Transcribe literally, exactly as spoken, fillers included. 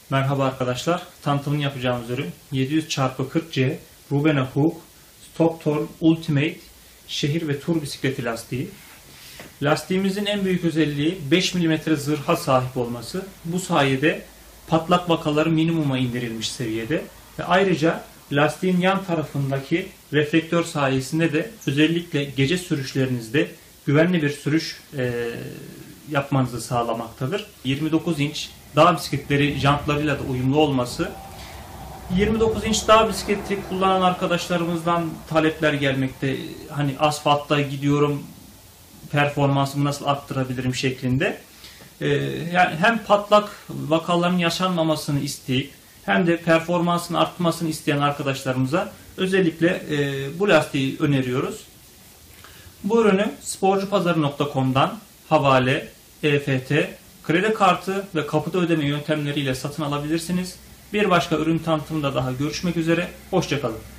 Merhaba arkadaşlar, tanıtımını yapacağımız ürün yedi yüz çarpı kırk C Rubena Huk Stop-Torn Ultimate şehir ve tur bisikleti lastiği. Lastiğimizin en büyük özelliği beş milimetre zırha sahip olması. Bu sayede patlak vakaları minimuma indirilmiş seviyede ve ayrıca lastiğin yan tarafındaki reflektör sayesinde de özellikle gece sürüşlerinizde güvenli bir sürüş e, yapmanızı sağlamaktadır. yirmi dokuz inç dağ bisikletleri jantlarıyla da uyumlu olması. yirmi dokuz inç dağ bisikleti kullanan arkadaşlarımızdan talepler gelmekte. Hani asfaltta gidiyorum, performansımı nasıl arttırabilirim şeklinde. Ee, yani hem patlak vakaların yaşanmamasını isteyip hem de performansın artmasını isteyen arkadaşlarımıza özellikle e, bu lastiği öneriyoruz. Bu ürünü sporcupazarı nokta com'dan havale, E F T, kredi kartı ve kapıda ödeme yöntemleriyle satın alabilirsiniz. Bir başka ürün tanıtımında daha görüşmek üzere. Hoşça kalın.